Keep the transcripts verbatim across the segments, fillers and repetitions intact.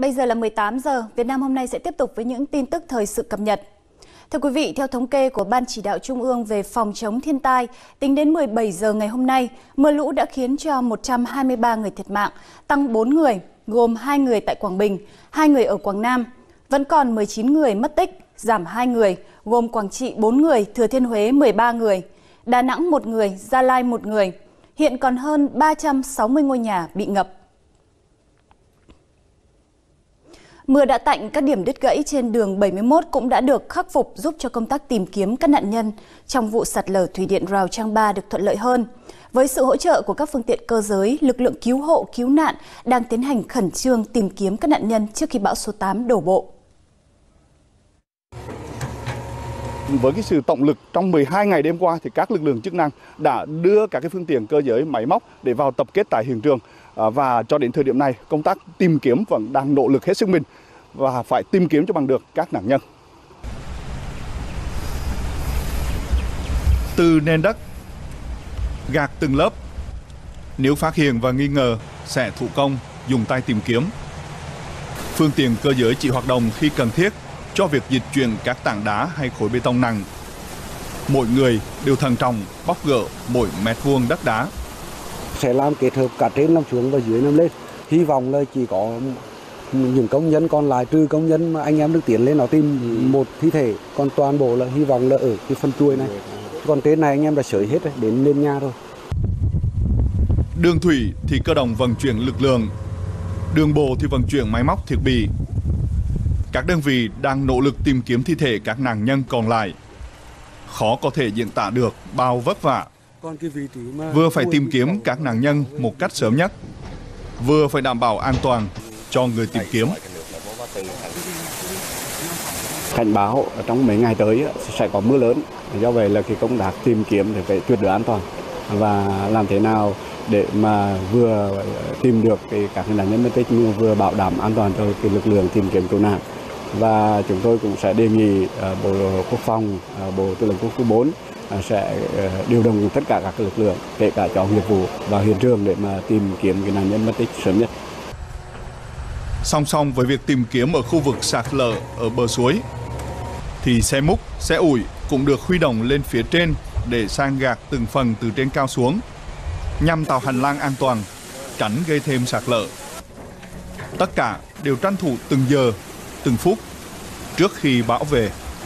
Bây giờ là mười tám giờ, Việt Nam hôm nay sẽ tiếp tục với những tin tức thời sự cập nhật. Thưa quý vị, theo thống kê của Ban Chỉ đạo Trung ương về phòng chống thiên tai, tính đến mười bảy giờ ngày hôm nay, mưa lũ đã khiến cho một trăm hai mươi ba người thiệt mạng, tăng bốn người, gồm hai người tại Quảng Bình, hai người ở Quảng Nam. Vẫn còn mười chín người mất tích, giảm hai người, gồm Quảng Trị bốn người, Thừa Thiên Huế mười ba người, Đà Nẵng một người, Gia Lai một người. Hiện còn hơn ba trăm sáu mươi ngôi nhà bị ngập. Mưa đã tạnh, các điểm đứt gãy trên đường bảy mươi mốt cũng đã được khắc phục, giúp cho công tác tìm kiếm các nạn nhân trong vụ sạt lở thủy điện Rào Trang ba được thuận lợi hơn. Với sự hỗ trợ của các phương tiện cơ giới, lực lượng cứu hộ, cứu nạn đang tiến hành khẩn trương tìm kiếm các nạn nhân trước khi bão số tám đổ bộ. Với cái sự tổng lực trong mười hai ngày đêm qua thì các lực lượng chức năng đã đưa các cái phương tiện cơ giới máy móc để vào tập kết tại hiện trường, và cho đến thời điểm này công tác tìm kiếm vẫn đang nỗ lực hết sức mình và phải tìm kiếm cho bằng được các nạn nhân. Từ nền đất, gạt từng lớp, nếu phát hiện và nghi ngờ sẽ thủ công dùng tay tìm kiếm. Phương tiện cơ giới chỉ hoạt động khi cần thiết cho việc dịch chuyển các tảng đá hay khối bê tông nặng. Mỗi người đều thận trọng bóc gỡ mỗi mét vuông đất đá. Sẽ làm kết hợp cả trên nằm xuống và dưới nằm lên. Hy vọng là chỉ có những công nhân còn lại, trừ công nhân mà anh em được tiến lên nó tìm một thi thể, còn toàn bộ là hy vọng là ở cái phần chuôi này. Còn trên này anh em đã sới hết rồi, đến lên nhà rồi. Đường thủy thì cơ động vận chuyển lực lượng, đường bộ thì vận chuyển máy móc thiết bị. Các đơn vị đang nỗ lực tìm kiếm thi thể các nạn nhân còn lại. Khó có thể diễn tả được bao vất vả. Vừa phải tìm kiếm các nạn nhân một cách sớm nhất, vừa phải đảm bảo an toàn cho người tìm kiếm. Cảnh báo trong mấy ngày tới sẽ có mưa lớn, do vậy là cái công tác tìm kiếm thì phải tuyệt đối an toàn và làm thế nào để mà vừa tìm được cái các nạn nhân mất tích, vừa bảo đảm an toàn cho cái lực lượng tìm kiếm cứu nạn. Và chúng tôi cũng sẽ đề nghị Bộ Quốc phòng, Bộ Tư lệnh Quân khu bốn sẽ điều động tất cả các lực lượng, kể cả cho nghiệp vụ vào hiện trường để mà tìm kiếm cái nạn nhân mất tích sớm nhất. Song song với việc tìm kiếm ở khu vực sạt lở ở bờ suối, thì xe múc, xe ủi cũng được huy động lên phía trên để san gạt từng phần từ trên cao xuống, nhằm tạo hành lang an toàn, tránh gây thêm sạt lở. Tất cả đều tranh thủ từng giờ, từng phút trước khi bão về.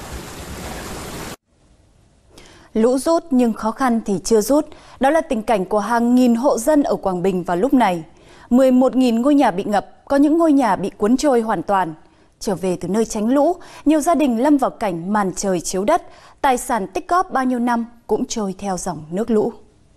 Lũ rút nhưng khó khăn thì chưa rút. Đó là tình cảnh của hàng nghìn hộ dân ở Quảng Bình vào lúc này. mười một nghìn ngôi nhà bị ngập, có những ngôi nhà bị cuốn trôi hoàn toàn. Trở về từ nơi tránh lũ, nhiều gia đình lâm vào cảnh màn trời chiếu đất, tài sản tích góp bao nhiêu năm cũng trôi theo dòng nước lũ.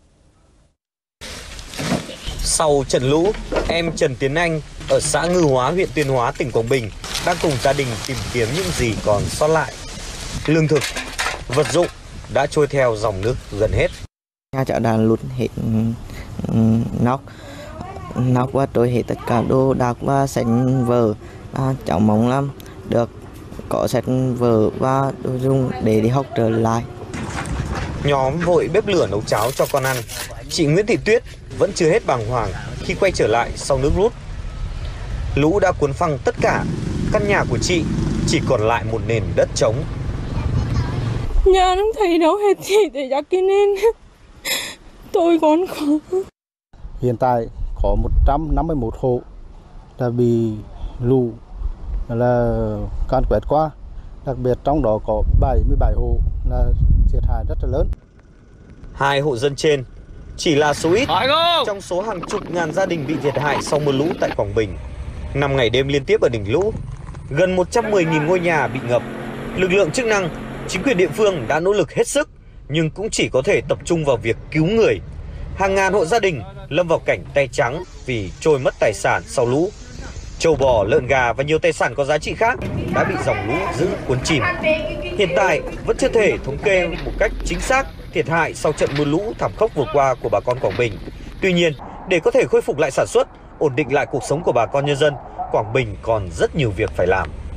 Sau trận lũ, em Trần Tiến Anh ở xã Ngư Hóa, huyện Tuyên Hóa, tỉnh Quảng Bình đang cùng gia đình tìm kiếm những gì còn sót lại. Lương thực, vật dụng đã trôi theo dòng nước gần hết. Nhà cháu đã lụt hết nóc, nóc và trôi hết tất cả đồ đạc và sách vở. À, cháu mong lắm được có sách vở và đồ dùng để đi học trở lại. Nhóm vội bếp lửa nấu cháo cho con ăn. Chị Nguyễn Thị Tuyết vẫn chưa hết bàng hoàng khi quay trở lại sau nước rút. Lũ đã cuốn phăng tất cả, căn nhà của chị chỉ còn lại một nền đất trống. Nhà không thấy đâu hết gì để cho cái nên tôi còn có. Hiện tại có một trăm năm mươi mốt hộ đã bị lũ là càn quét qua, đặc biệt trong đó có bảy mươi bảy hộ là thiệt hại rất là lớn. Hai hộ dân trên chỉ là số ít trong số hàng chục ngàn gia đình bị thiệt hại sau mưa lũ tại Quảng Bình. Năm ngày đêm liên tiếp ở đỉnh lũ, gần một trăm mười nghìn ngôi nhà bị ngập. Lực lượng chức năng, chính quyền địa phương đã nỗ lực hết sức, nhưng cũng chỉ có thể tập trung vào việc cứu người. Hàng ngàn hộ gia đình lâm vào cảnh tay trắng vì trôi mất tài sản sau lũ. Trâu bò, lợn gà và nhiều tài sản có giá trị khác đã bị dòng lũ giữ cuốn chìm. Hiện tại vẫn chưa thể thống kê một cách chính xác thiệt hại sau trận mưa lũ thảm khốc vừa qua của bà con Quảng Bình. Tuy nhiên, để có thể khôi phục lại sản xuất, ổn định lại cuộc sống của bà con nhân dân, Quảng Bình còn rất nhiều việc phải làm.